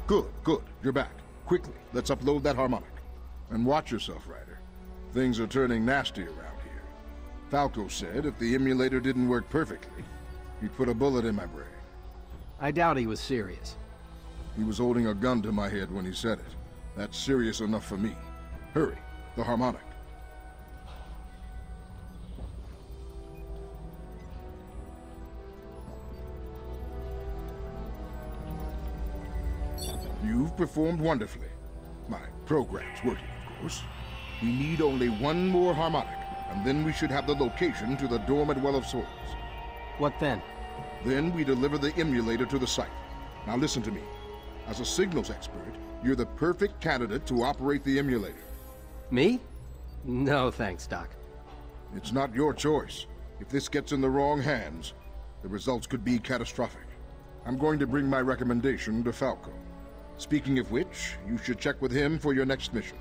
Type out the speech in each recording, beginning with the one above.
Good, good. You're back. Quickly, let's upload that harmonic. And watch yourself, Ryder. Things are turning nasty around here. Falco said if the emulator didn't work perfectly, he'd put a bullet in my brain. I doubt he was serious. He was holding a gun to my head when he said it. That's serious enough for me. Hurry, the harmonic. You've performed wonderfully. My program's working, of course. We need only one more harmonic, and then we should have the location to the dormant Well of Souls. What then? Then we deliver the emulator to the site. Now listen to me. As a signals expert, you're the perfect candidate to operate the emulator. Me? No thanks, Doc. It's not your choice. If this gets in the wrong hands, the results could be catastrophic. I'm going to bring my recommendation to Falco. Speaking of which, you should check with him for your next mission.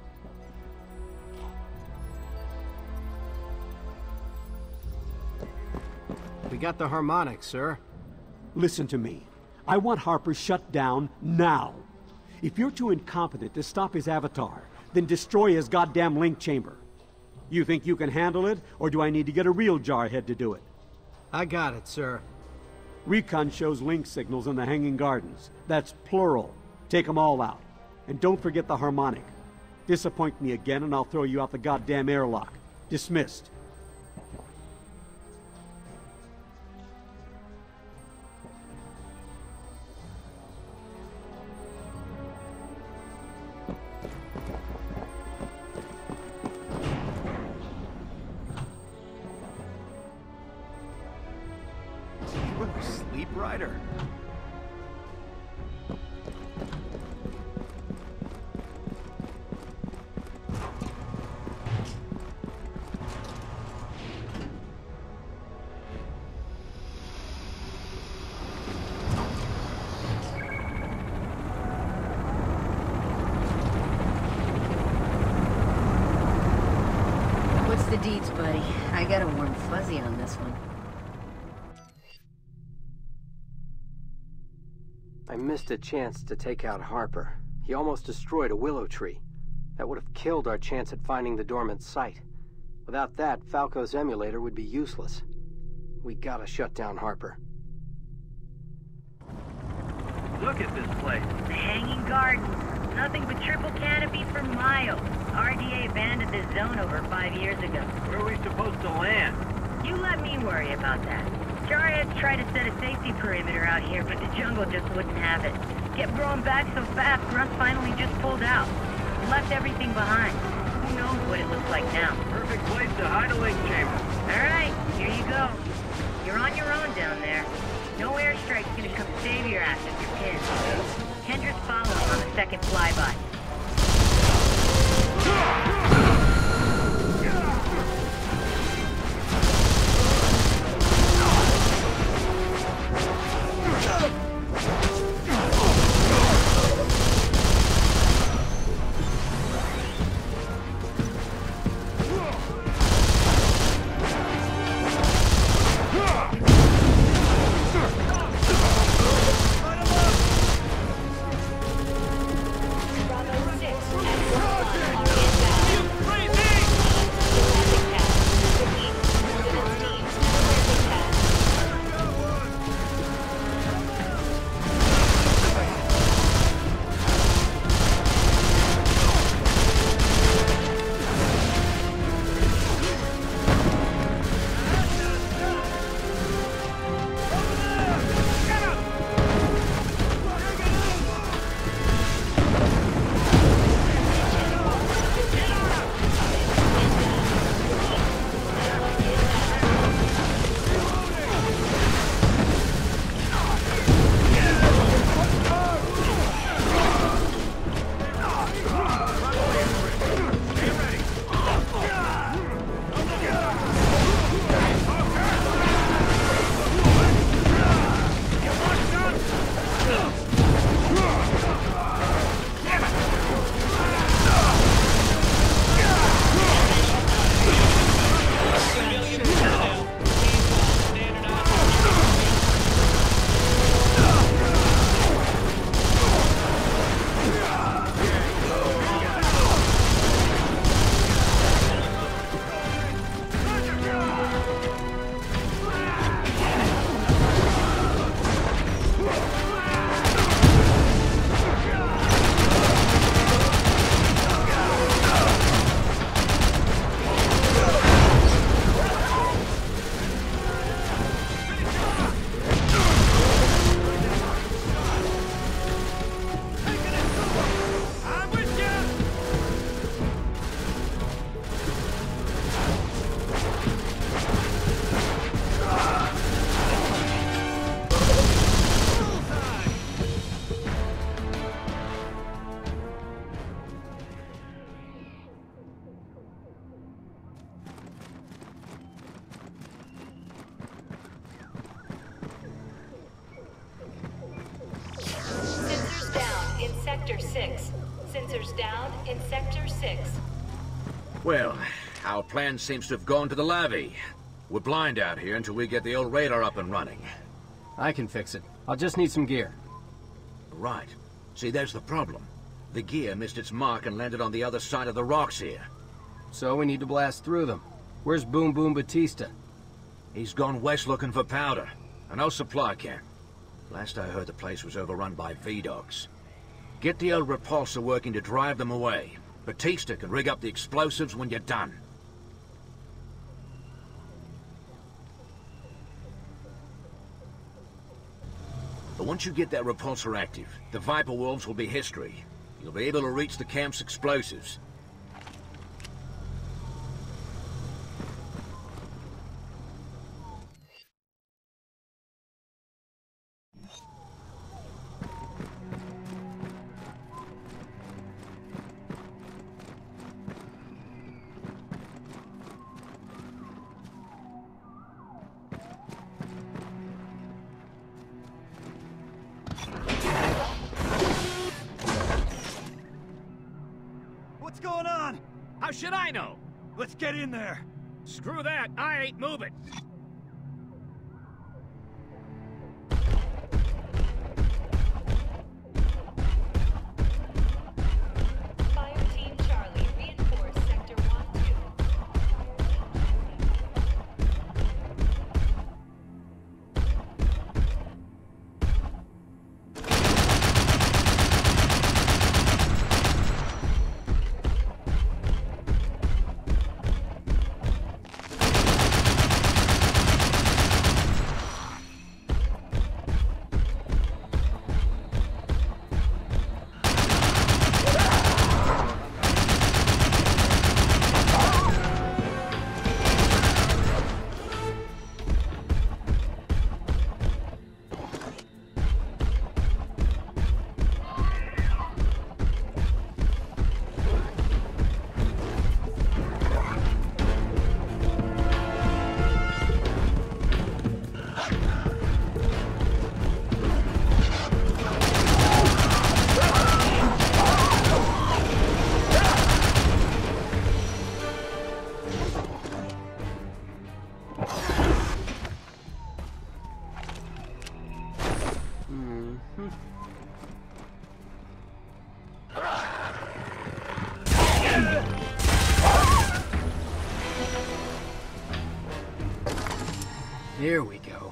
We got the harmonic, sir. Listen to me. I want Harper shut down now. If you're too incompetent to stop his avatar, then destroy his goddamn link chamber. You think you can handle it, or do I need to get a real jarhead to do it? I got it, sir. Recon shows link signals in the Hanging Gardens. That's plural. Take them all out. And don't forget the harmonic. Disappoint me again and I'll throw you out the goddamn airlock. Dismissed. You ever sleep, Ryder? What's the deeds, buddy? I got a warm fuzzy on this one. I missed a chance to take out Harper. He almost destroyed a willow tree. That would have killed our chance at finding the dormant site. Without that, Falco's emulator would be useless. We gotta shut down Harper. Look at this place. The Hanging Gardens. Nothing but triple canopy for miles. RDA abandoned this zone over 5 years ago. Where are we supposed to land? You let me worry about that. Jarheads tried to set a safety perimeter out here, but the jungle just wouldn't have it. Kept growing back so fast, Grunt finally just pulled out. Left everything behind. Who knows what it looks like now. Perfect place to hide a link chamber. Alright, here you go. You're on your own down there. No airstrike's gonna come save your ass if you're pinned. Hendricks following on the second flyby. sensors down in Sector 6. Well, our plan seems to have gone to the lavvy. We're blind out here until we get the old radar up and running. I can fix it. I'll just need some gear. Right. See, there's the problem. The gear missed its mark and landed on the other side of the rocks here. So we need to blast through them. Where's Boom Boom Batista? He's gone west looking for powder. An old supply camp. Last I heard, the place was overrun by V-Dogs. Get the old repulsor working to drive them away. Batista can rig up the explosives when you're done. But once you get that repulsor active, the Viper Wolves will be history. You'll be able to reach the camp's explosives. What's going on? How should I know? Let's get in there. Screw that, I ain't moving. Fire Team Charlie, reinforce Sector 1-2. Here we go.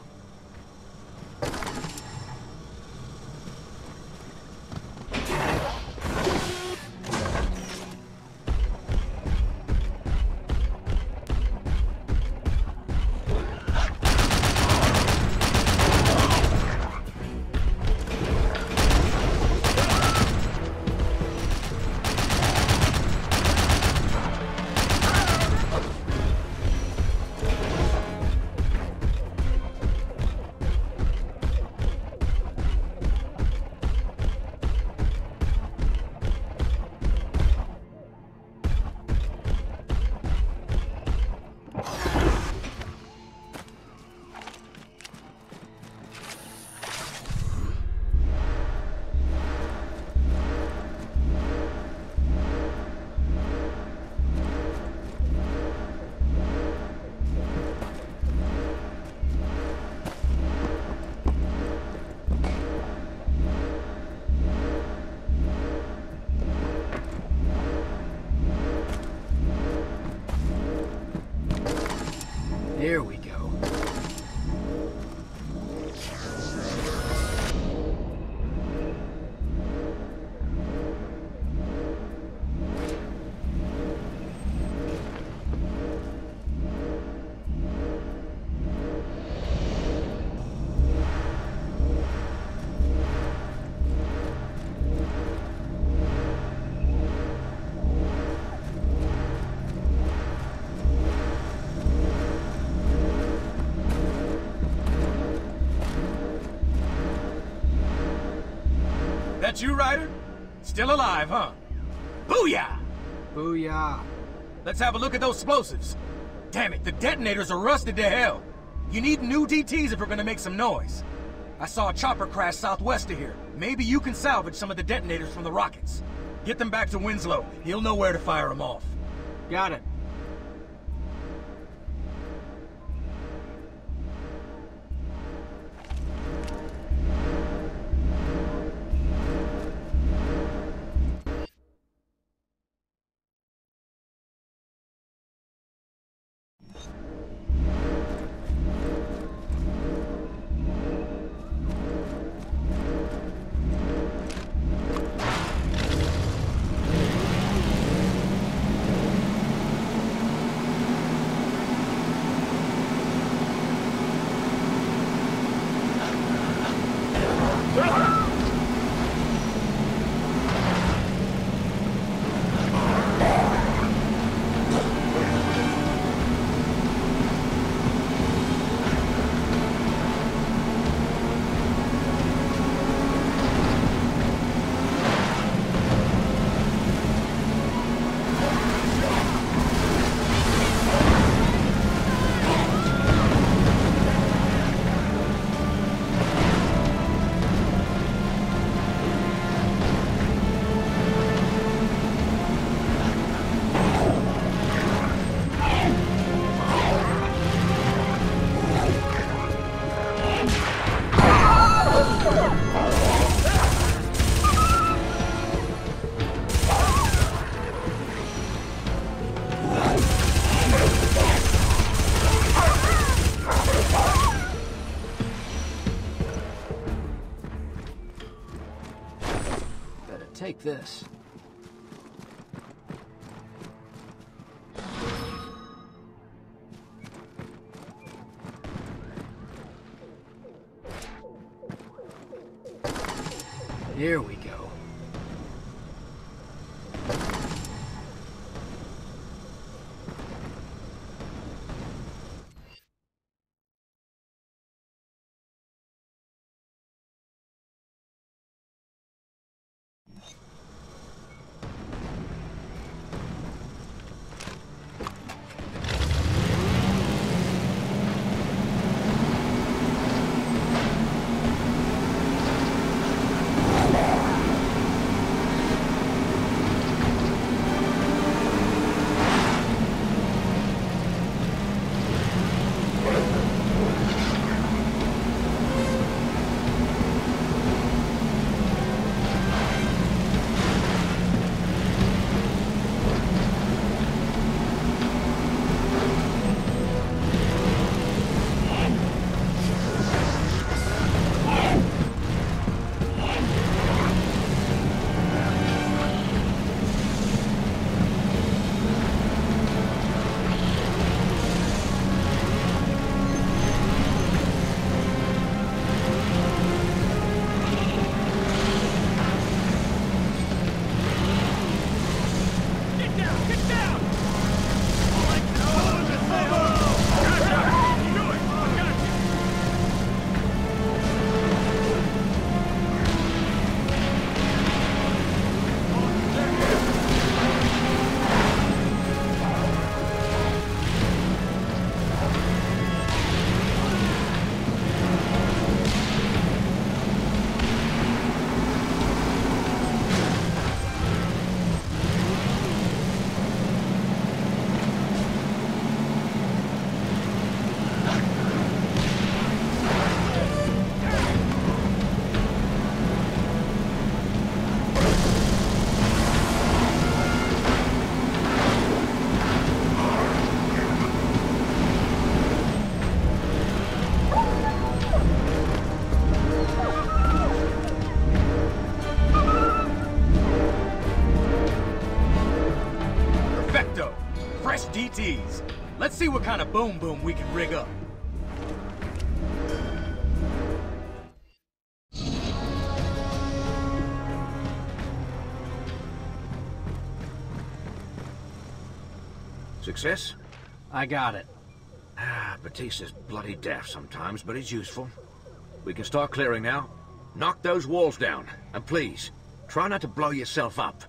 Here we go. That you, Ryder? Still alive, huh? Booyah! Booyah. Let's have a look at those explosives. Damn it, the detonators are rusted to hell. You need new DTs if we're gonna make some noise. I saw a chopper crash southwest of here. Maybe you can salvage some of the detonators from the rockets. Get them back to Winslow. He'll know where to fire them off. Got it. Take this. Here we go. DTs. Let's see what kind of boom boom we can rig up. Success? I got it. Batista's bloody daft sometimes, but he's useful. We can start clearing now. Knock those walls down. And please, try not to blow yourself up.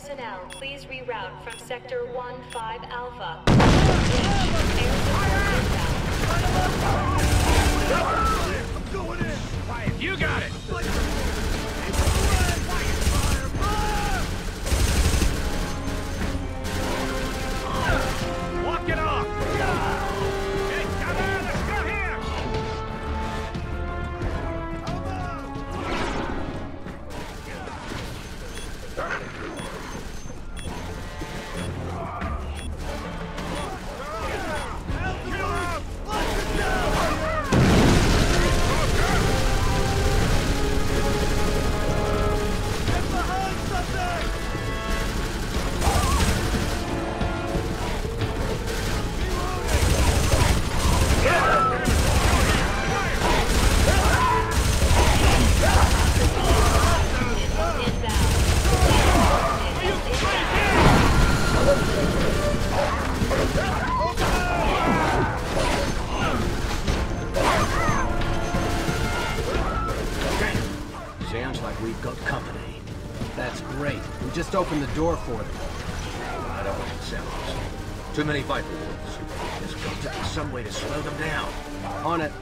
personnel, please reroute from Sector 1-5 Alpha. I'm going in! Quiet, you got it! Walk it off! Hey, come on, let's go here! Sounds like we've got company. That's great. We just opened the door for them. I don't want it sounds. Too many Viper wolves. There's got to be some way to slow them down. On it.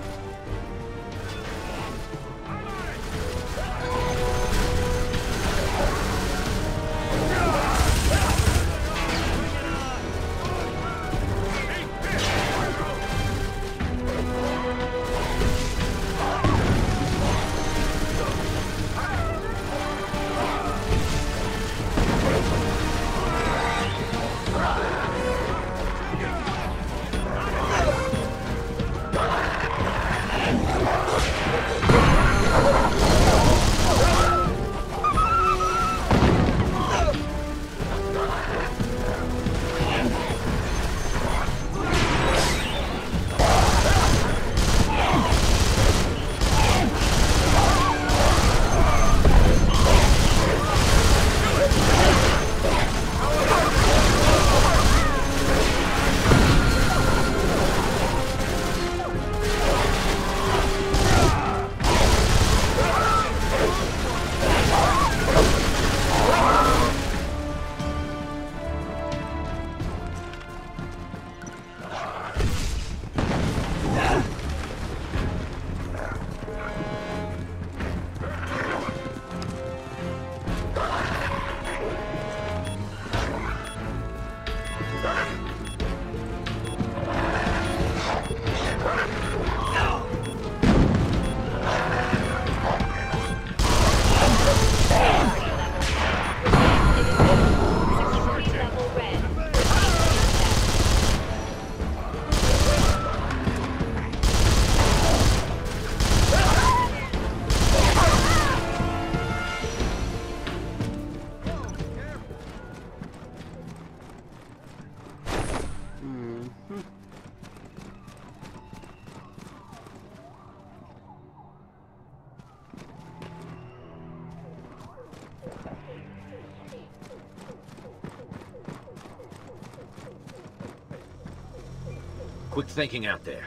Quick thinking out there.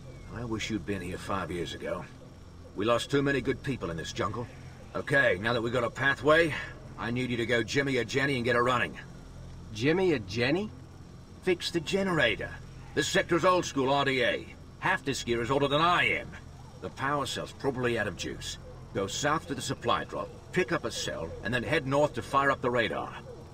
I wish you'd been here 5 years ago. We lost too many good people in this jungle. Okay, now that we got a pathway, I need you to go Jimmy or Jenny and get her running. Jimmy or Jenny? Fix the generator. This sector's old school RDA. Half this gear is older than I am. The power cell's probably out of juice. Go south to the supply drop, pick up a cell, and then head north to fire up the radar.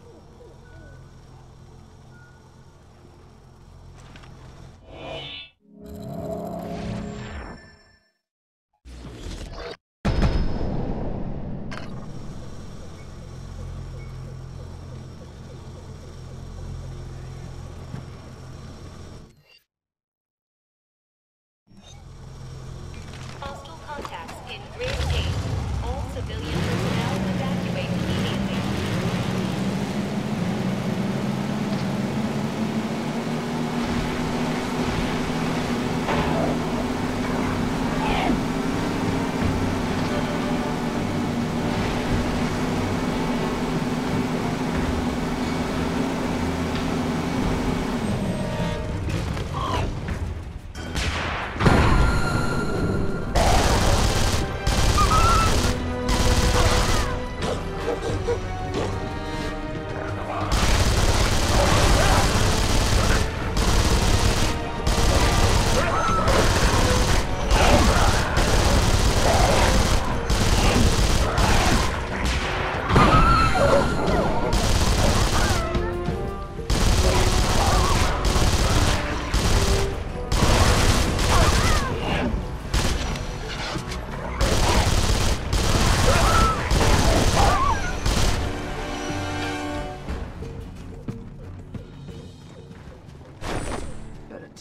Hostile contacts in Grid 8. All civilian personnel evacuate immediately.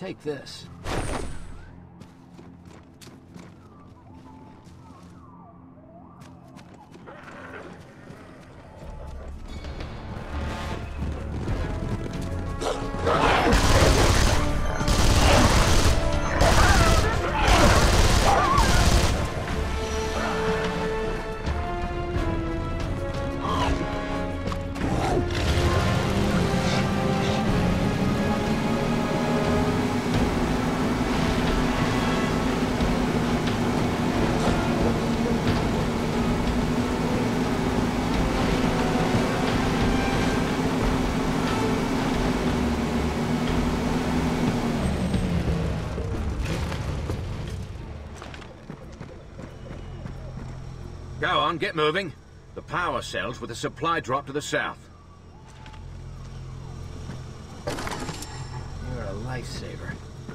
take this. Go on, get moving. The power cells with a supply drop to the south. You're a lifesaver.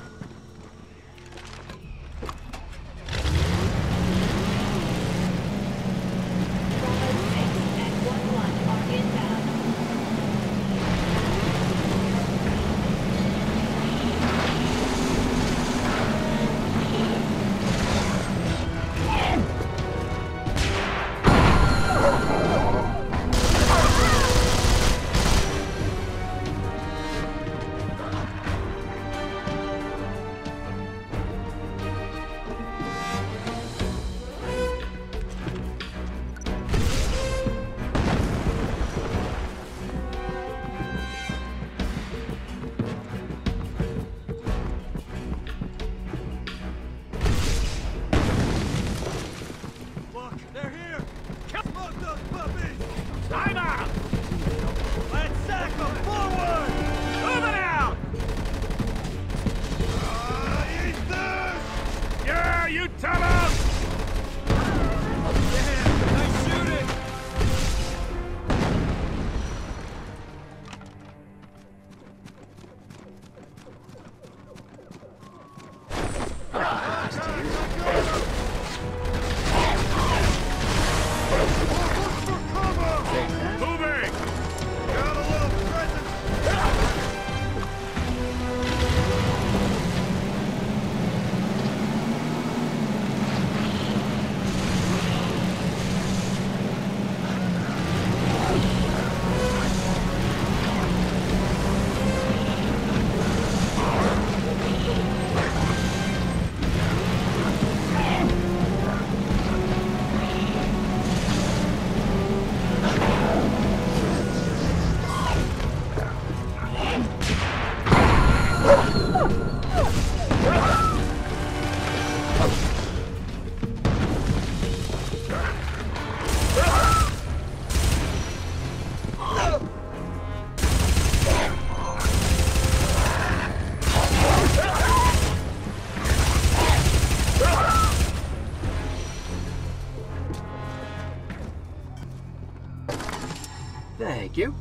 Thank you.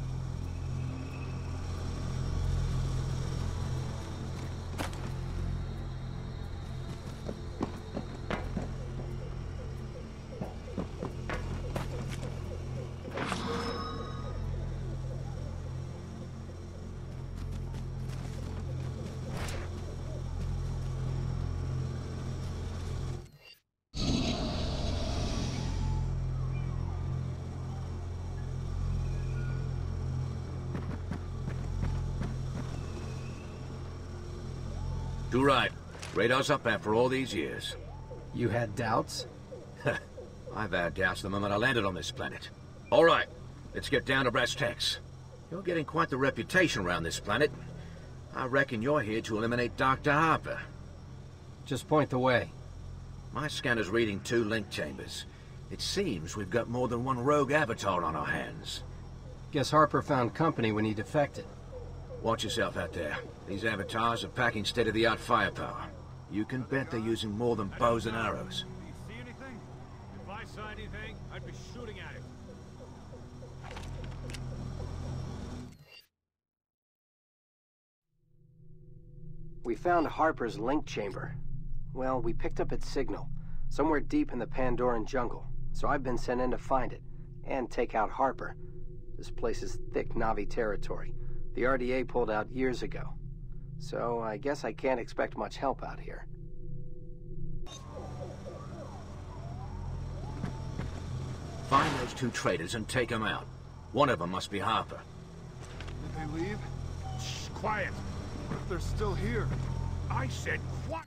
Too right. Radar's up after all these years. You had doubts? I've had doubts the moment I landed on this planet. All right, let's get down to brass tacks. You're getting quite the reputation around this planet. I reckon you're here to eliminate Dr. Harper. Just point the way. My scanner's reading 2 link chambers. It seems we've got more than one rogue avatar on our hands. Guess Harper found company when he defected. Watch yourself out there. These avatars are packing state-of-the-art firepower. You can bet they're using more than bows and arrows. Do you see anything? If I saw anything, I'd be shooting at it. We found Harper's link chamber. Well, we picked up its signal, somewhere deep in the Pandoran jungle. So I've been sent in to find it, and take out Harper. This place is thick Na'vi territory. The RDA pulled out years ago. So I guess I can't expect much help out here. Find those two traitors and take them out. One of them must be Harper. Did they leave? Shh, quiet. What if they're still here? I said quiet.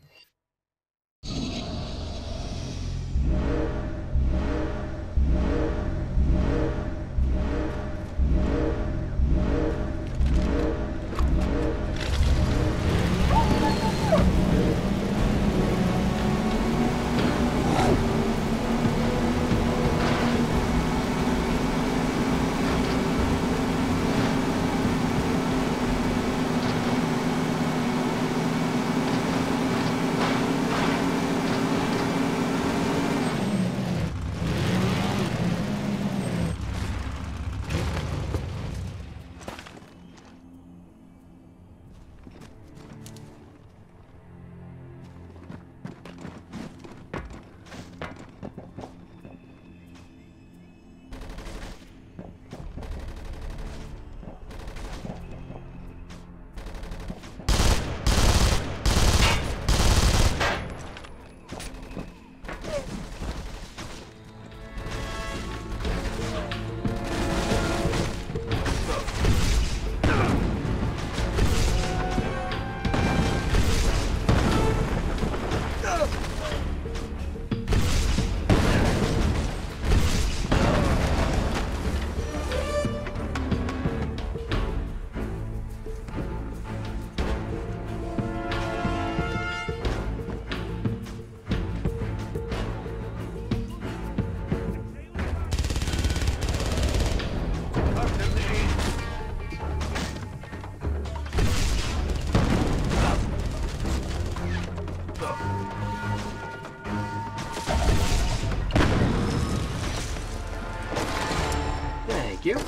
Thank you.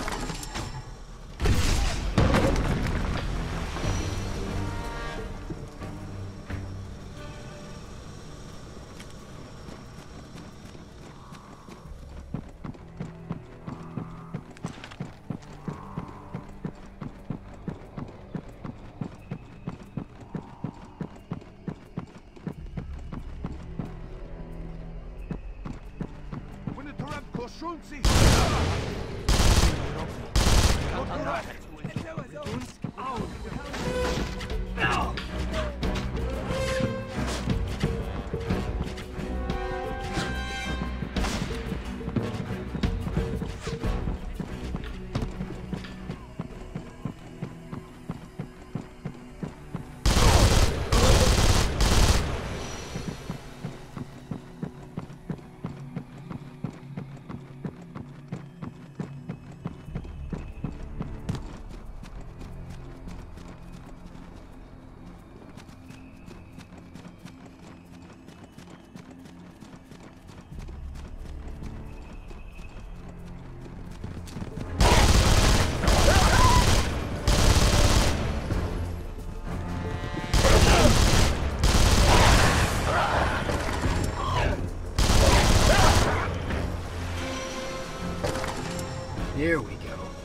Here we go.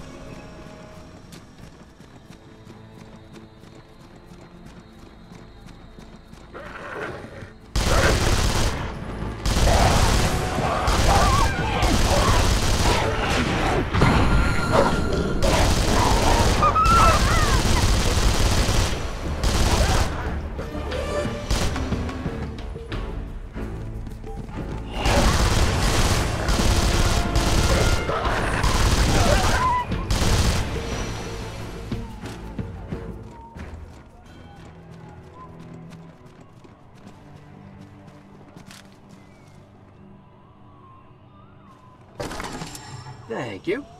Thank you.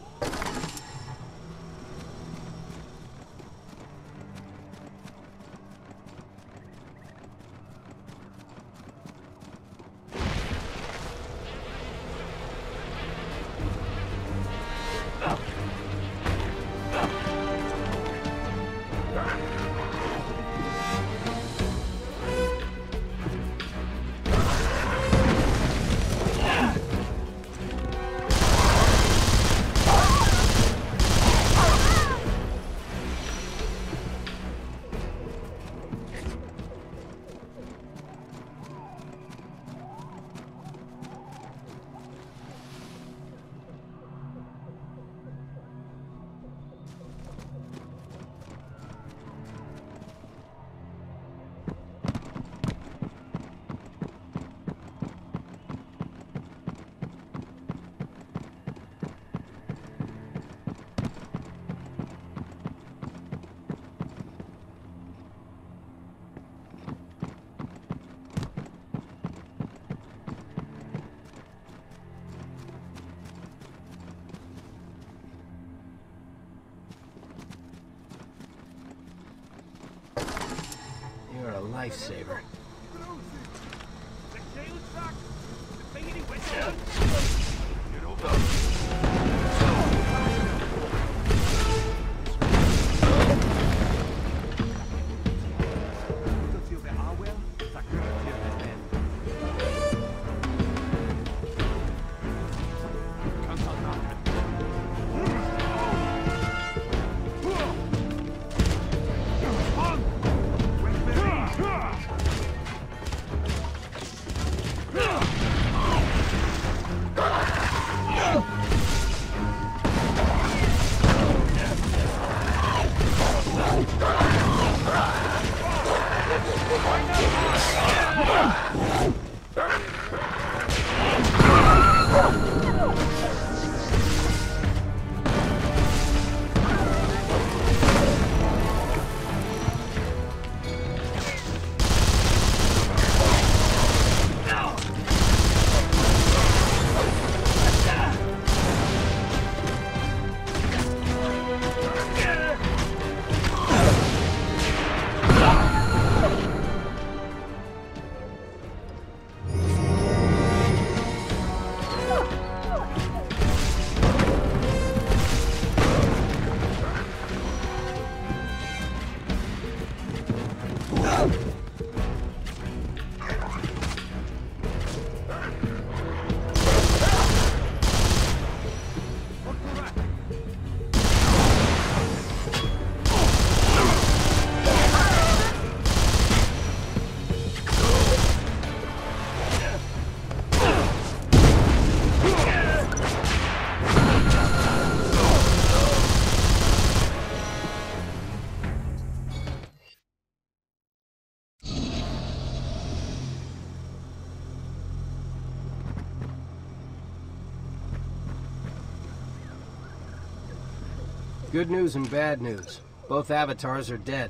lifesaver. Good news and bad news. Both avatars are dead.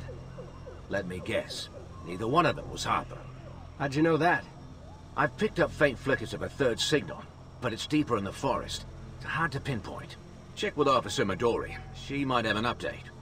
Let me guess. Neither one of them was Harper. How'd you know that? I've picked up faint flickers of a third signal, but it's deeper in the forest. It's hard to pinpoint. Check with Officer Midori. She might have an update.